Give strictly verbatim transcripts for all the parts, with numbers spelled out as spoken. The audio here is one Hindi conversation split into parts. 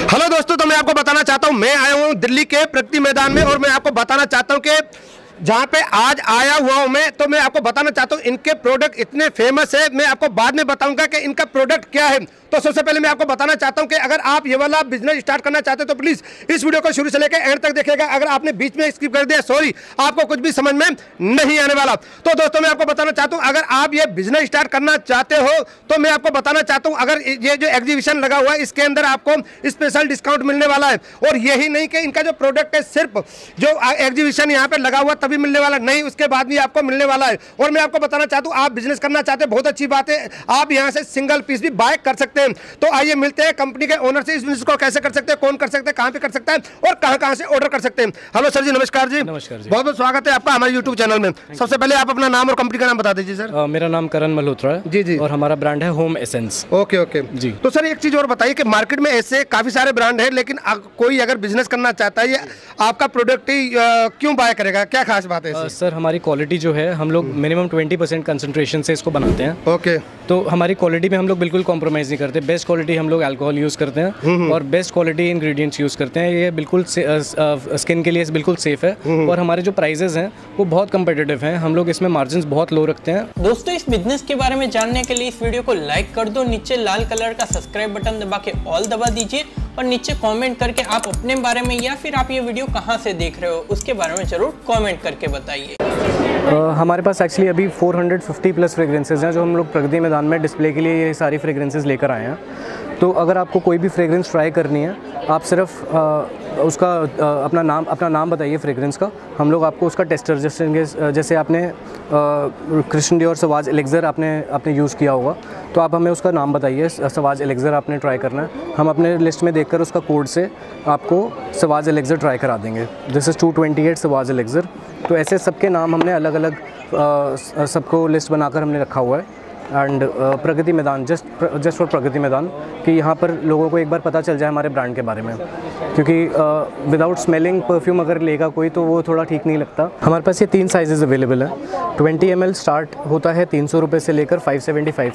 हेलो दोस्तों, तो मैं आपको बताना चाहता हूं, मैं आया हूं दिल्ली के प्रगति मैदान में और मैं आपको बताना चाहता हूं कि जहां पे आज आया हुआ हूं मैं, तो मैं आपको बताना चाहता हूं इनके प्रोडक्ट इतने फेमस है। मैं आपको बाद में बताऊंगा कि इनका प्रोडक्ट क्या है। तो सबसे पहले मैं आपको बताना चाहता हूं कि अगर आप ये वाला बिजनेस स्टार्ट करना चाहते हैं तो प्लीज इस वीडियो को शुरू से लेकर एंड तक देखिएगा। अगर आपने बीच में स्किप कर दिया, सॉरी, आपको कुछ भी समझ में नहीं आने वाला। तो दोस्तों मैं आपको बताना चाहता हूं, अगर आप ये बिजनेस स्टार्ट करना चाहते हो तो मैं आपको बताना चाहता हूं, अगर ये जो एग्जीबिशन लगा हुआ है इसके अंदर आपको स्पेशल डिस्काउंट मिलने वाला है। और यही नहीं कि इनका जो प्रोडक्ट है सिर्फ जो एग्जीबिशन यहाँ पे लगा हुआ तभी मिलने वाला नहीं, उसके बाद भी आपको मिलने वाला है। और मैं आपको बताना चाहता हूँ, आप बिजनेस करना चाहते हैं, बहुत अच्छी बात है, आप यहाँ से सिंगल पीस भी बाय कर सकते हैं। तो आइए मिलते हैं कंपनी के ओनर से, इस बिजनेस को कैसे कर सकते हैं, कौन कर सकते हैं, कहाँ पे कर सकता है और कहाँ कहाँ से ऑर्डर कर सकते हैं। हेलो सर जी, नमस्कार जी। नमस्कार जी, बहुत बहुत स्वागत है आपका हमारे यूट्यूब चैनल में। सबसे पहले आप अपना नाम और कंपनी का नाम बता दीजिए सर। uh, मेरा नाम करण मल्होत्रा है जी जी, और हमारा ब्रांड है होम एसेंस। ओके ओके जी। तो सर एक चीज और बताइए कि मार्केट में ऐसे काफी सारे ब्रांड है, लेकिन कोई अगर बिजनेस करना चाहता है, ये आपका प्रोडक्ट ही क्यों बाय करेगा, क्या खास बात है? uh, सर हमारी क्वालिटी जो है, हम लोग मिनिमम ट्वेंटी परसेंट कंसंट्रेशन से इसको बनाते हैं। ओके। तो हमारी क्वालिटी में हम लोग बिल्कुल कॉम्प्रोमाइज़ नहीं करते। बेस्ट क्वालिटी हम लोग अल्कोहल यूज़ करते हैं और बेस्ट क्वालिटी इंग्रेडिएंट्स यूज़ करते हैं। ये बिल्कुल स्किन के लिए बिल्कुल सेफ है और हमारे जो प्राइजेस हैं वो बहुत कम्पिटिटिव हैं। हम लोग इसमें मार्जिन बहुत लो रखते हैं। दोस्तों इस बिजनेस के बारे में जानने के लिए इस वीडियो को लाइक कर दो, नीचे लाल कलर का सब्सक्राइब बटन दबा के ऑल दबा दीजिए और नीचे कमेंट करके आप अपने बारे में या फिर आप ये वीडियो कहाँ से देख रहे हो उसके बारे में जरूर कमेंट करके बताइए। uh, हमारे पास एक्चुअली अभी four hundred fifty plus fragrances हैं जो हम लोग प्रगति मैदान में डिस्प्ले के लिए ये सारी फ्रेग्रेंसेज लेकर आए हैं। तो अगर आपको कोई भी फ्रेग्रेंस ट्राई करनी है, आप सिर्फ आ, उसका आ, अपना नाम अपना नाम बताइए फ्रेग्रेंस का, हम लोग आपको उसका टेस्टर जैसे जैसे आपने कृष्ण डियोर सवाज एलेक्सर आपने आपने यूज़ किया होगा, तो आप हमें उसका नाम बताइए, सवाज एलेक्सर आपने ट्राई करना है, हम अपने लिस्ट में देखकर उसका कोड से आपको सवाज एलेक्सर ट्राई करा देंगे। This is two twenty eight Sauvage elixir. तो ऐसे सबके नाम हमने अलग अलग सबको लिस्ट बनाकर हमने रखा हुआ है। And uh, Pragati Maidan, just just for Pragati Maidan, कि यहाँ पर लोगों को एक बार पता चल जाए हमारे ब्रांड के बारे में, क्योंकि विदाउट स्मेलिंग परफ्यूम अगर लेगा कोई तो वो थोड़ा ठीक नहीं लगता। हमारे पास ये तीन साइजेस अवेलेबल हैं। ट्वेंटी एम एल स्टार्ट होता है तीन सौ रुपये से लेकर फाइव सेवेंटी फाइव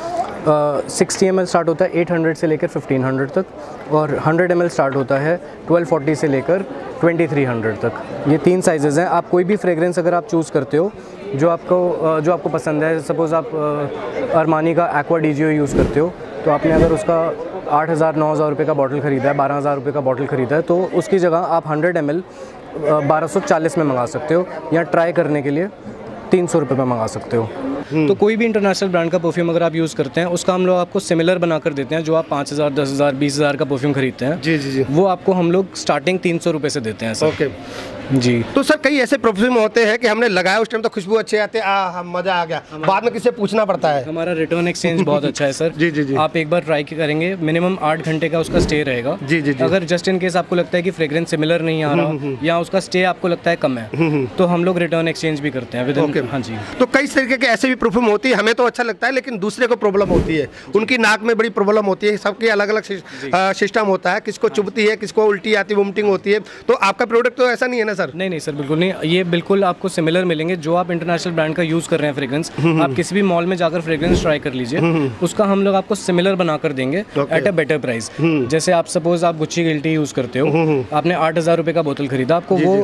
तक, सिक्सटी एम एल स्टार्ट होता है एट हंड्रेड से लेकर फिफ्टीन हंड्रेड तक, और हंड्रेड एम एल स्टार्ट होता है ट्वेल्व फोर्टी से लेकर ट्वेंटी थ्री हंड्रेड तक। ये तीन साइजेस हैं। आप कोई भी फ्रेग्रेंस अगर आप चूज़ करते हो जो आपको जो आपको पसंद है, सपोज़ आप अरमानी का एक्वा डीजियो यूज़ करते हो, तो आपने अगर उसका आठ हज़ार नौ हज़ार रुपये का बॉटल ख़रीदा है, बारह हज़ार रुपये का बॉटल ख़रीदा है, तो उसकी जगह आप हंड्रेड एम एल बारह सौ चालीस में मंगा सकते हो, या ट्राई करने के लिए तीन सौ रुपये में मंगा सकते हो। तो कोई भी इंटरनेशनल ब्रांड का परफ्यूम अगर आप यूज़ करते हैं, उसका हम लोग आपको सिमिलर बना कर देते हैं। जो आप पाँच हज़ार दस हज़ार बीस हज़ार का परफ्यूम खरीदते हैं, जी जी जी, वो आपको हम लोग स्टार्टिंग तीन सौ रुपये से देते हैं सर। ओके जी। तो सर कई ऐसे परफ्यूम होते हैं कि हमने लगाया उस टाइम तो खुशबू अच्छे आते हैं, आ मजा आ गया, बाद में किससे पूछना पड़ता है। हमारा रिटर्न एक्सचेंज बहुत अच्छा है सर। जी जी जी। आप एक बार ट्राई करेंगे, मिनिमम आठ घंटे का उसका स्टे रहेगा। जी जी जी। अगर जस्ट इन केस आपको लगता है कि फ्रेग्रेंस सिमिलर नहीं आ रहा या उसका स्टे आपको लगता है कम है, तो हम लोग रिटर्न एक्सचेंज भी करते हैं विद इन। हाँ जी। तो कई तरीके के ऐसे भी परफ्यूम होती है, हमें तो अच्छा लगता है लेकिन दूसरे को प्रॉब्लम होती है, उनकी नाक में बड़ी प्रॉब्लम होती है, सबकी अलग अलग सिस्टम होता है, किसको चुभती है, किसको उल्टी आती है, वोमिटिंग होती है। तो आपका प्रोडक्ट तो ऐसा नहीं है ना सर? नहीं नहीं सर, बिल्कुल नहीं, ये बिल्कुल आपको सिमिलर मिलेंगे। जो आप इंटरनेशनल ब्रांड का यूज़ कर रहे हैं फ्रेग्रेंस, आप किसी भी मॉल में जाकर फ्रेग्रेंस ट्राई कर लीजिए, उसका हम लोग आपको सिमिलर बनाकर देंगे एट अ बेटर प्राइस। जैसे आप सपोज आप गुच्ची गिल्टी यूज़ करते हो, आपने आठ हज़ार रुपये का बोतल खरीदा, आपको वो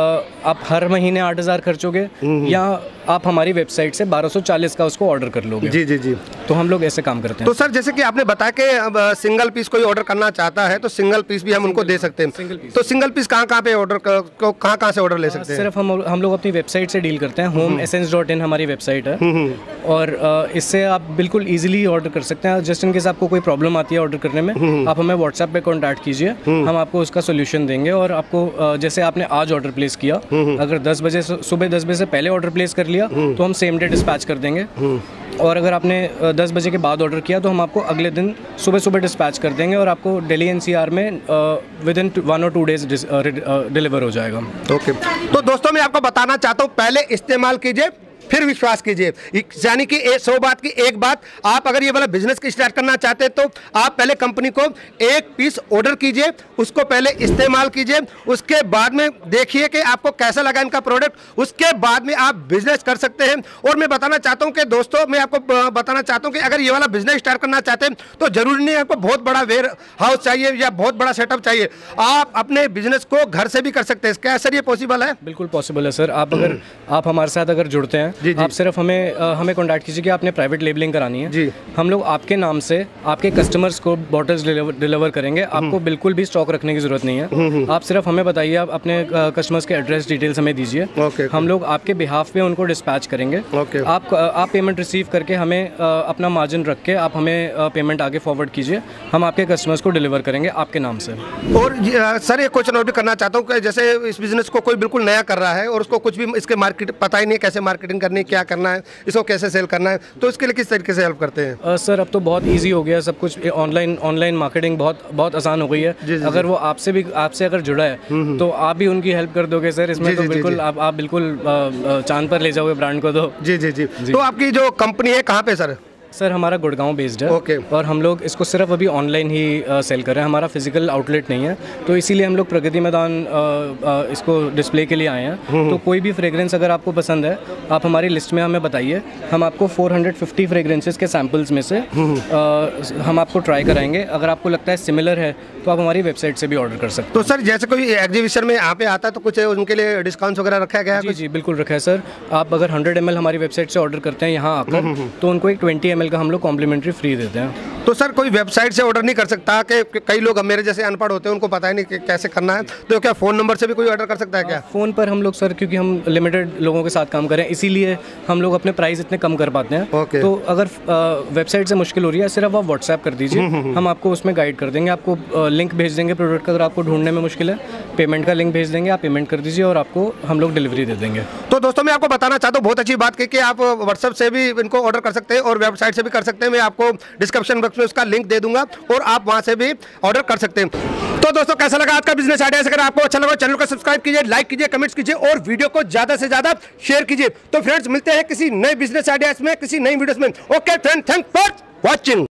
आप हर महीने आठ हज़ार खर्चोगे या आप हमारी वेबसाइट से बारह सौ चालीस का उसको ऑर्डर कर लोगे। जी जी जी। तो हम लोग ऐसे काम करते हैं। तो सर जैसे कि आपने बताया कि अब सिंगल पीस कोई ऑर्डर करना चाहता है तो सिंगल पीस भी हम उनको दे सकते हैं। Single piece. तो सिंगल पीस कहाँ कहाँ पे ऑर्डर कहाँ कहाँ से ऑर्डर ले सकते हैं? सिर्फ हम हम लोग अपनी वेबसाइट से डील करते हैं। होम एसेंस डॉट इन हमारी वेबसाइट है और इससे आप बिल्कुल ईजिली ऑर्डर कर सकते हैं। जस्ट इन केस आपको कोई प्रॉब्लम आती है ऑर्डर करने में, आप हमें व्हाट्सएप पे कॉन्टैक्ट कीजिए, हम आपको उसका सोल्यूशन देंगे। और आपको जैसे आपने आज ऑर्डर प्लेस किया, अगर दस बजे सुबह दस बजे से पहले ऑर्डर प्लेस कर लिया तो हम सेम डे डिस्पैच कर देंगे, और अगर आपने दस बजे के बाद ऑर्डर किया तो हम आपको अगले दिन सुबह सुबह डिस्पैच कर देंगे और आपको दिल्ली एनसीआर में विद इन वन और टू डेज डिलीवर हो जाएगा। ओके। तो दोस्तों मैं आपको बताना चाहता हूँ, पहले इस्तेमाल कीजिए फिर विश्वास कीजिए। यानी कि सौ बात की एक बात, आप अगर ये वाला बिजनेस स्टार्ट करना चाहते हैं तो आप पहले कंपनी को एक पीस ऑर्डर कीजिए, उसको पहले इस्तेमाल कीजिए, उसके बाद में देखिए कि आपको कैसा लगा इनका प्रोडक्ट, उसके बाद में आप बिजनेस कर सकते हैं। और मैं बताना चाहता हूं कि दोस्तों, मैं आपको बताना चाहता हूं कि अगर ये वाला बिजनेस स्टार्ट करना चाहते हैं तो जरूरी नहीं है आपको बहुत बड़ा वेयर हाउस चाहिए या बहुत बड़ा सेटअप चाहिए। आप अपने बिजनेस को घर से भी कर सकते हैं। क्या सर ये पॉसिबल है? बिल्कुल पॉसिबल है सर। आप अगर आप हमारे साथ अगर जुड़ते हैं, जी, जी। आप सिर्फ हमें आ, हमें कॉन्टैक्ट कीजिए कि आपने प्राइवेट लेबलिंग करानी है जी। हम लोग आपके नाम से आपके कस्टमर्स को बॉटल्स डिलीवर करेंगे। आपको बिल्कुल भी स्टॉक रखने की जरूरत नहीं है। आप सिर्फ हमें बताइए, आप अपने कस्टमर्स के एड्रेस डिटेल्स हमें दीजिए, ओके, हम लोग आपके बिहाफ पे उनको डिस्पैच करेंगे। ओके। आप आप पेमेंट रिसीव करके हमें अपना मार्जिन रख के आप हमें पेमेंट आगे फॉरवर्ड कीजिए, हम आपके कस्टमर्स को डिलीवर करेंगे आपके नाम से। और सर एक क्वेश्चन और भी करना चाहता हूँ कि जैसे इस बिजनेस को कोई बिल्कुल नया कर रहा है और उसको कुछ भी इसके मार्केट पता ही नहीं है, कैसे मार्केटिंग करनी है, क्या करना है, इसको कैसे सेल करना है, तो इसके लिए किस तरीके से हेल्प करते हैं? uh, सर अब तो बहुत इजी हो गया सब कुछ। ऑनलाइन ऑनलाइन मार्केटिंग बहुत बहुत आसान हो गई है। जी, जी, अगर जी. वो आपसे भी आपसे अगर जुड़ा है तो आप भी उनकी हेल्प कर दोगे सर। इसमें जी, तो जी, बिल्कुल जी, आप आप बिल्कुल चांद पर ले जाओगे ब्रांड को। तो जी जी जी, जी। तो आपकी जो कंपनी है कहाँ पे सर? सर हमारा गुड़गांव बेस्ड है। ओके। और हम लोग इसको सिर्फ अभी ऑनलाइन ही आ, सेल कर रहे हैं, हमारा फिजिकल आउटलेट नहीं है, तो इसीलिए हम लोग प्रगति मैदान आ, आ, इसको डिस्प्ले के लिए आए हैं। तो कोई भी फ्रेग्रेंस अगर आपको पसंद है आप हमारी लिस्ट में हमें बताइए, हम आपको चार सौ पचास फ्रेग्रेंसेस के सैम्पल्स में से आ, हम आपको ट्राई कराएंगे। अगर आपको लगता है सिमिलर है तो आप हमारी वेबसाइट से भी ऑर्डर कर सकते हैं। तो सर जैसे कोई एग्जीबिशन में यहाँ पे आता है तो कुछ उनके लिए डिस्काउंट वगैरह रखा गया है? जी जी बिल्कुल रखा है सर। आप अगर हंड्रेड एम एल हमारी वेबसाइट से ऑर्डर करते हैं यहाँ आकर, तो उनको एक ट्वेंटी एम एल का हम लोग कॉम्प्लीमेंट्री फ्री देते हैं। तो सर कोई वेबसाइट से ऑर्डर नहीं कर सकता? कि कई लोग मेरे जैसे अनपढ़ होते हैं, उनको पता ही नहीं कि कैसे करना है, तो क्या फ़ोन नंबर से भी कोई ऑर्डर कर सकता है क्या? फ़ोन पर हम लोग सर, क्योंकि हम लिमिटेड लोगों के साथ काम करें इसीलिए हम लोग अपने प्राइस इतने कम कर पाते हैं। okay. तो अगर वेबसाइट से मुश्किल हो रही है, सिर्फ आप व्हाट्सएप कर दीजिए, हम आपको उसमें गाइड कर देंगे। आपको लिंक भेज देंगे प्रोडक्ट का, अगर आपको ढूंढने में मुश्किल है पेमेंट का लिंक भेज देंगे, आप पेमेंट कर दीजिए और आपको हम लोग डिलीवरी दे देंगे। तो दोस्तों मैं आपको बताना चाहता हूँ, बहुत अच्छी बात की कि आप व्हाट्सएप से भी इनको ऑर्डर कर सकते हैं और वेबसाइट से भी कर सकते हैं। मैं आपको डिस्क्रिप्शन बॉक्स में उसका लिंक दे दूंगा और आप वहां से भी ऑर्डर कर सकते हैं। तो दोस्तों कैसा लगा आज का बिजनेस आइडिया? अगर आपको अच्छा लगा चैनल को सब्सक्राइब कीजिए, लाइक कीजिए, कमेंट्स कीजिए और वीडियो को ज्यादा से ज्यादा शेयर कीजिए। तो फ्रेंड्स मिलते हैं किसी नए बिजनेस आइडियाज में, किसी नई वीडियोस में। Okay friend, thank for watching.